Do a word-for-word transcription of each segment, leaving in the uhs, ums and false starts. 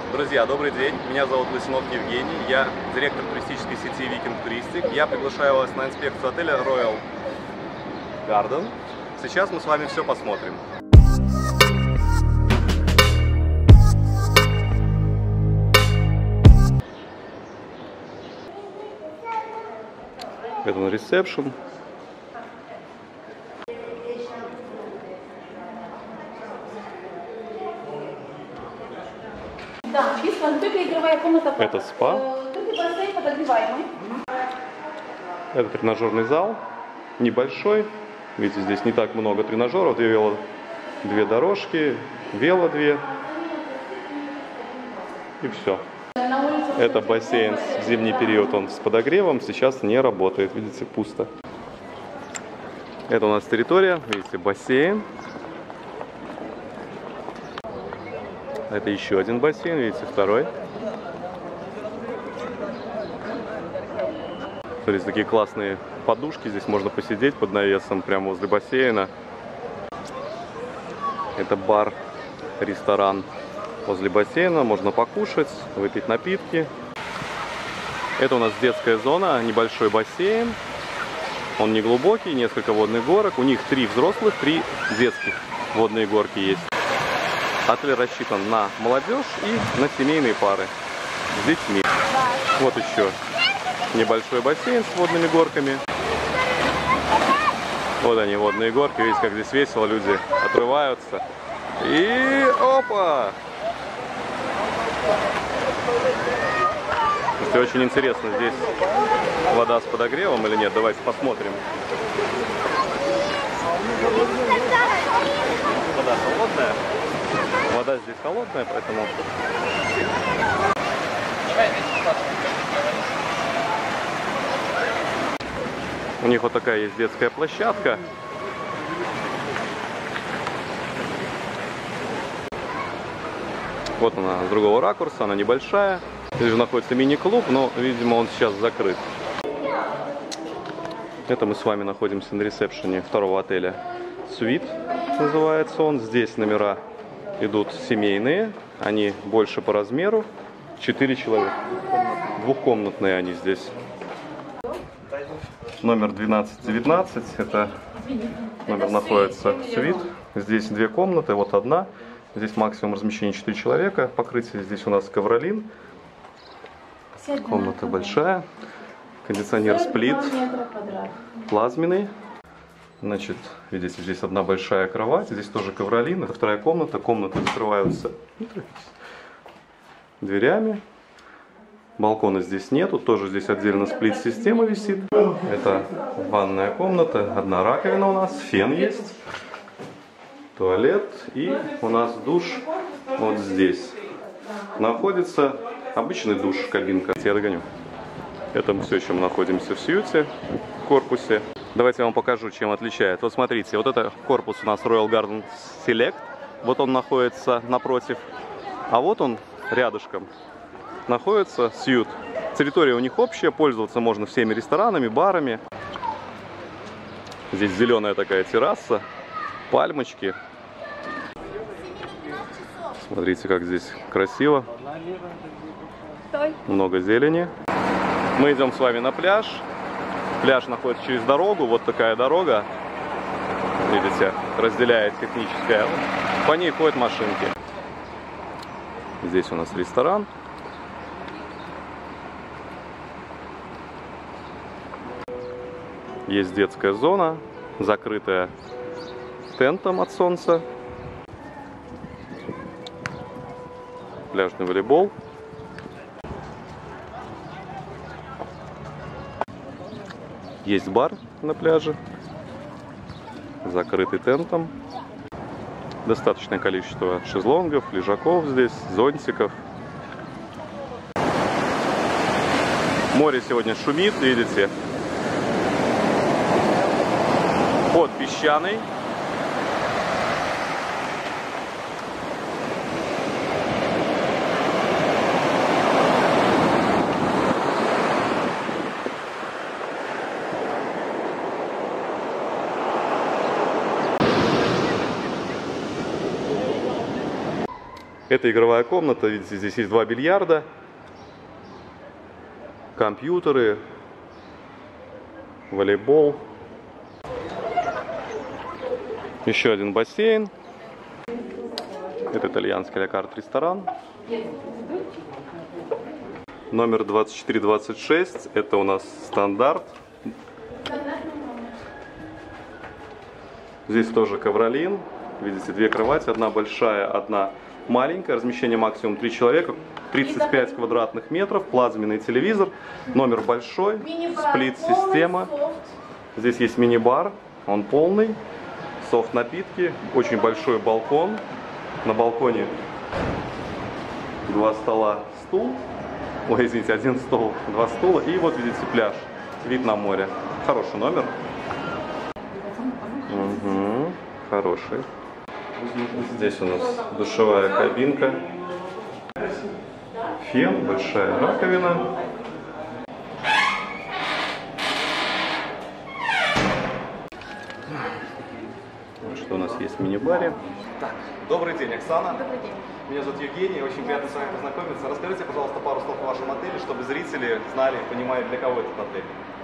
Друзья, добрый день. Меня зовут Лысенов Евгений. Я директор туристической сети Викинг Туристик. Я приглашаю вас на инспекцию отеля Royal Garden. Сейчас мы с вами все посмотрим. Это на ресепшн. Да, бесплатно, только игровая комната. Это спа. Только бассейн подогреваемый. Это тренажерный зал. Небольшой. Видите, здесь не так много тренажеров. Две вело, две дорожки, вело две. И все. Это бассейн в зимний период, он с подогревом, сейчас не работает. Видите, пусто. Это у нас территория. Видите, бассейн. Это еще один бассейн, видите, второй. Смотрите, такие классные подушки. Здесь можно посидеть под навесом прямо возле бассейна. Это бар, ресторан возле бассейна. Можно покушать, выпить напитки. Это у нас детская зона, небольшой бассейн. Он не глубокий, несколько водных горок. У них три взрослых, три детских водные горки есть. Отель рассчитан на молодежь и на семейные пары с детьми. Вот еще небольшой бассейн с водными горками. Вот они, водные горки. Видите, как здесь весело, люди отрываются. И опа! Слушайте, очень интересно, здесь вода с подогревом или нет. Давайте посмотрим. Вода холодная. Вода здесь холодная, поэтому... У них вот такая есть детская площадка. Вот она с другого ракурса, она небольшая. Здесь же находится мини-клуб, но, видимо, он сейчас закрыт. Это мы с вами находимся на ресепшене второго отеля. Suite называется он. Здесь номера идут семейные, они больше по размеру, четыре человека. Двухкомнатные они здесь. Номер двенадцать девятнадцать, это номер находится в Suite. Здесь две комнаты, вот одна. Здесь максимум размещения четыре человека. Покрытие здесь у нас ковролин. Комната большая. Кондиционер сплит, плазменный. Значит, видите, здесь одна большая кровать, здесь тоже ковролин, это вторая комната, комнаты закрываются дверями, балкона здесь нету, тоже здесь отдельно сплит-система висит. Это ванная комната, одна раковина у нас, фен есть, туалет и у нас душ вот здесь. Находится обычный душ, кабинка. Я догоню. Это мы все еще находимся в Сьюте, в корпусе. Давайте я вам покажу, чем отличает. Вот смотрите, вот это корпус у нас Royal Garden Select. Вот он находится напротив. А вот он рядышком находится Suite. Территория у них общая, пользоваться можно всеми ресторанами, барами. Здесь зеленая такая терраса, пальмочки. Смотрите, как здесь красиво. Много зелени. Мы идем с вами на пляж. Пляж находится через дорогу, вот такая дорога, видите, разделяет техническая. По ней ходят машинки. Здесь у нас ресторан. Есть детская зона, закрытая тентом от солнца. Пляжный волейбол. Есть бар на пляже, закрытый тентом. Достаточное количество шезлонгов, лежаков здесь, зонтиков. Море сегодня шумит, видите. Ход песчаный. Это игровая комната, видите, здесь есть два бильярда, компьютеры, волейбол. Еще один бассейн. Это итальянский ля-карт ресторан. Номер двадцать четыре двадцать шесть. Это у нас стандарт. Здесь тоже ковролин. Видите, две кровати. Одна большая, одна маленькая. Размещение максимум три человека. тридцать пять квадратных метров. Плазменный телевизор. Номер большой. Сплит-система. Здесь есть мини-бар. Он полный. Софт-напитки. Очень большой балкон. На балконе два стола, стул. Ой, извините, один стол, два стула. И вот видите пляж. Вид на море. Хороший номер. Угу, хороший. Здесь у нас душевая кабинка. Фен, большая раковина. Что у нас есть в мини-баре. Так, добрый день, Оксана. Добрый день. Меня зовут Евгений, очень приятно с вами познакомиться. Расскажите, пожалуйста, пару слов о вашем отеле, чтобы зрители знали, понимали, для кого этот отель.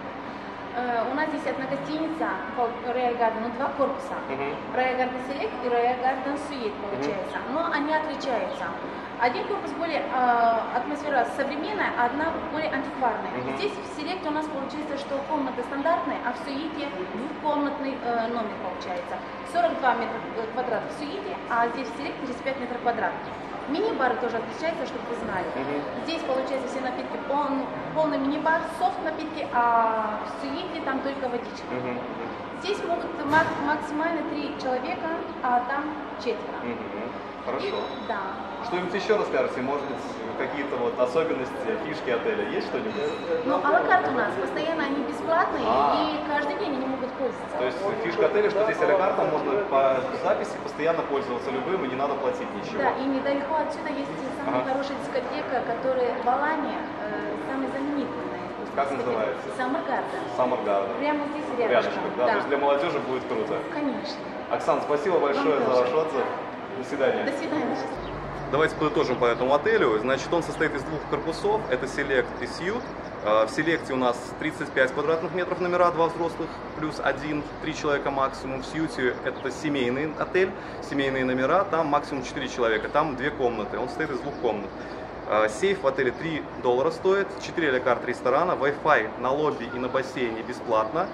Э, У нас здесь одна гостиница, Royal Garden, ну, два корпуса. Мгм. Royal Garden Select и Royal Garden Suite получается. Но они отличаются. Один корпус более э, атмосфера современная, а одна более антикварная. Мгм. Здесь в Select у нас получается, что комната стандартная, а в Суите двухкомнатный э, номер получается. сорок два метра квадратных в Суите, а здесь в Select тридцать пять метров квадратных. Мини-бары тоже отличаются, чтобы вы знали. Мгм. Здесь получается все напитки пол, полный мини-бар, софт напитки, а в Суите там только водичка. Мгм. Здесь могут мак- максимально три человека, а там четверо. Мгм. И- Хорошо. да. Что-нибудь еще расскажете? Может быть, какие-то вот особенности, фишки отеля? Есть что-нибудь? Но а-ла-карт у нас постоянно они бесплатные, А. и каждый день они могут пользоваться. То есть фишка отеля, что здесь а-ля картом можно по записи постоянно пользоваться любым и не надо платить ничего. Да, и недалеко отсюда есть самая Ага. хорошая дискотека, которая в Алане э, самая знаменитая. Как называется? Summer Garden. Summer Garden. Прямо здесь рядышком. Рядышком, да? То есть для молодежи будет круто. Конечно. Оксана, спасибо большое за тоже. ваш отзыв. До свидания. До свидания. Давайте подытожим по этому отелю. Значит, он состоит из двух корпусов. Это Select и Suite. В Селекте у нас тридцать пять квадратных метров номера, два взрослых плюс один, три человека максимум. В Сьюте это семейный отель, семейные номера, там максимум четыре человека, там две комнаты, он состоит из двух комнат. Сейф в отеле три доллара стоит, четыре а-ля карт ресторана, Wi-Fi на лобби и на бассейне бесплатно.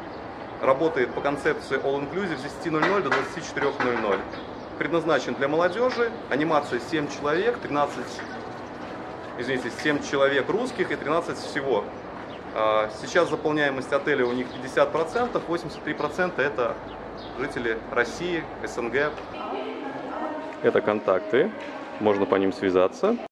Работает по концепции All Inclusive с десяти ноль-ноль до двадцати четырёх ноль-ноль. Предназначен для молодежи, анимация семь человек, тринадцать, извините, семь человек русских и тринадцать всего. Сейчас заполняемость отеля у них пятьдесят процентов, восемьдесят три процента это жители России, СНГ. Это контакты, можно по ним связаться.